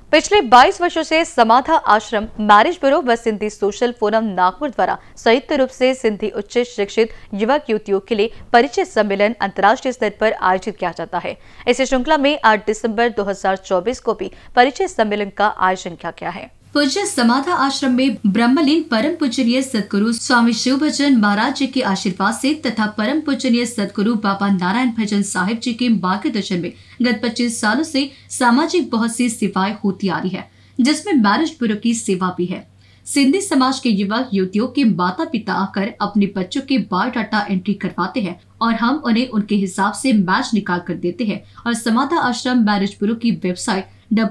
पिछले 22 वर्षों से समाधा आश्रम, मैरिज ब्यूरो व सिंधी सोशल फोरम नागपुर द्वारा संयुक्त रूप से सिंधी उच्च शिक्षित युवक युवतियों के लिए परिचय सम्मेलन अंतर्राष्ट्रीय स्तर पर आयोजित किया जाता है। इस श्रृंखला में 8 दिसंबर 2024 को भी परिचय सम्मेलन का आयोजन किया गया है। पूज्य समाधा आश्रम में ब्रह्मलीन परम पूजनीय सदगुरु स्वामी शिव भजन महाराज जी के आशीर्वाद से तथा परम पूजनीय सदगुरु बाबा नारायण भजन साहिब जी के मार्गदर्शन में गत 25 सालों से सामाजिक बहुत सी सेवाएं होती आ रही है, जिसमें मैरिज ब्यूरो की सेवा भी है। सिंधी समाज के युवक युवतियों के माता पिता आकर अपने बच्चों के बायोडाटा एंट्री करवाते हैं और हम उन्हें उनके हिसाब से मैच निकाल कर देते हैं और समाधा आश्रम मैरिज ब्यूरो की वेबसाइट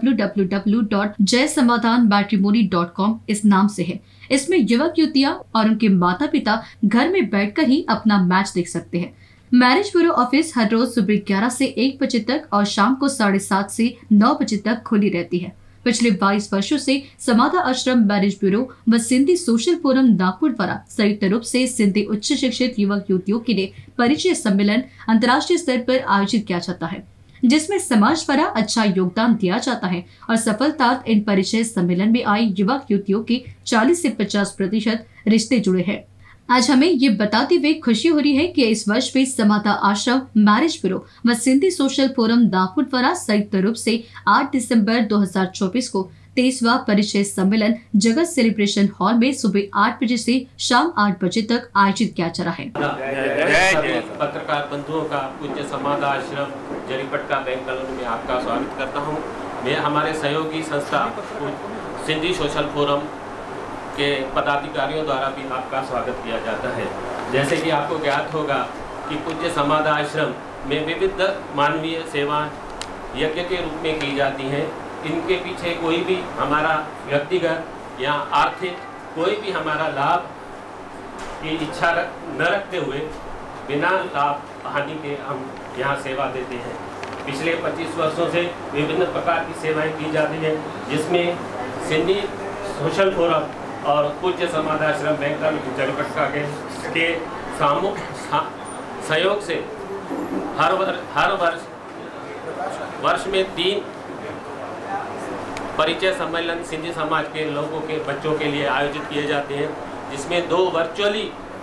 www.jaysamadhanmatrimony.com इस नाम से है। इसमें युवक युवतियां और उनके माता पिता घर में बैठकर ही अपना मैच देख सकते हैं। मैरिज ब्यूरो ऑफिस हर रोज सुबह 11 से 1 बजे तक और शाम को 7:30 से 9 बजे तक खुली रहती है। पिछले 22 वर्षों से समाधा आश्रम मैरिज ब्यूरो व सिंधी सोशल फोरम नागपुर द्वारा संयुक्त रूप से सिंधी उच्च शिक्षित युवक युवतियों के लिए परिचय सम्मेलन अंतर्राष्ट्रीय स्तर पर आयोजित किया जाता है, जिसमें समाज द्वारा अच्छा योगदान दिया जाता है और सफलता इन परिचय सम्मेलन में आई युवक युवतियों के 40 से 50% रिश्ते जुड़े हैं। आज हमें ये बताते हुए खुशी हो रही है कि इस वर्ष भी समाधा आश्रम मैरिज ब्यूरो व सिंधी सोशल फोरम नागपुर द्वारा संयुक्त रूप से 8 दिसंबर 2024 को 23वां परिचय सम्मेलन जगत सेलिब्रेशन हॉल में सुबह 8 बजे से शाम 8 बजे तक आयोजित किया जा रहा है। पत्रकार बंधुओं का पूज्य समाधा आश्रम जरीपटका बैंक कॉलोनी में आपका स्वागत करता हूं। मैं हमारे सहयोगी संस्था सिंधी सोशल फोरम के पदाधिकारियों द्वारा भी आपका स्वागत किया जाता है। जैसे कि आपको ज्ञात होगा कि पूज्य समाधा आश्रम में विविध मानवीय सेवा यज्ञ के रूप में की जाती हैं। इनके पीछे कोई भी हमारा व्यक्तिगत या आर्थिक कोई भी हमारा लाभ की इच्छा न रखते हुए बिना लाभ हानि के हम यहाँ सेवा देते हैं। पिछले 25 वर्षों से विभिन्न प्रकार की सेवाएं की जाती हैं, जिसमें सिंधी सोशल फोरम और पूज्य समाधा आश्रम बैंक जरीपटका के सहयोग से हर वर्ष में 3 परिचय सम्मेलन सिंधी समाज के लोगों के बच्चों के लिए आयोजित किए जाते हैं, जिसमें 2 वर्चुअली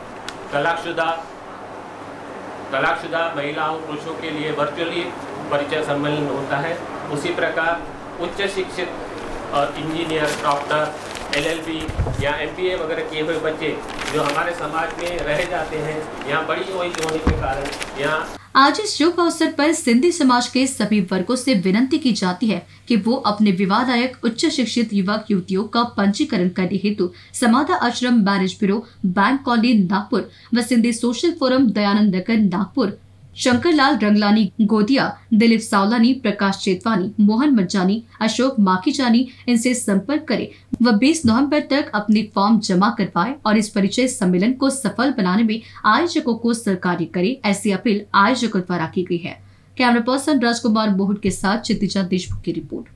तलाकशुदा महिलाओं पुरुषों के लिए वर्चुअली परिचय सम्मेलन होता है। उसी प्रकार उच्च शिक्षित और इंजीनियर, डॉक्टर, LLB या MBA वगैरह किए हुए बच्चे जो हमारे समाज में रह जाते हैं, यहाँ बड़ी एज होने के कारण यहाँ आज इस शुभ अवसर पर सिंधी समाज के सभी वर्गों से विनती की जाती है कि वो अपने विवादायक उच्च शिक्षित युवक युवतियों का पंजीकरण करने हेतु समाधा आश्रम marriage bureau bank colony Nagpur व सिंधी सोशल फोरम दयानंद नगर नागपुर शंकरलाल रंगलानी गोदिया, दिलीप सावलानी, प्रकाश चेतवानी, मोहन मज्जानी, अशोक माखीजानी इनसे संपर्क करें व 20 नवंबर तक अपने फॉर्म जमा करवाएं और इस परिचय सम्मेलन को सफल बनाने में आयोजकों को सहकार्य करें, ऐसी अपील आयोजकों द्वारा की गई है। कैमरा पर्सन राजकुमार मोहट के साथ क्षितिजा देशमुख की रिपोर्ट।